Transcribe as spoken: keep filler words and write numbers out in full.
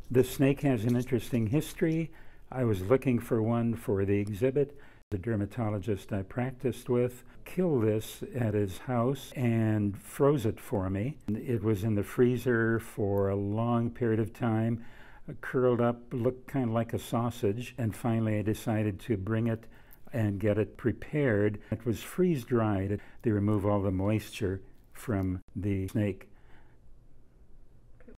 This snake has an interesting history. I was looking for one for the exhibit. The dermatologist I practiced with killed this at his house and froze it for me. It was in the freezer for a long period of time, curled up, looked kind of like a sausage, and finally I decided to bring it and get it prepared. It was freeze-dried. They remove all the moisture from the snake.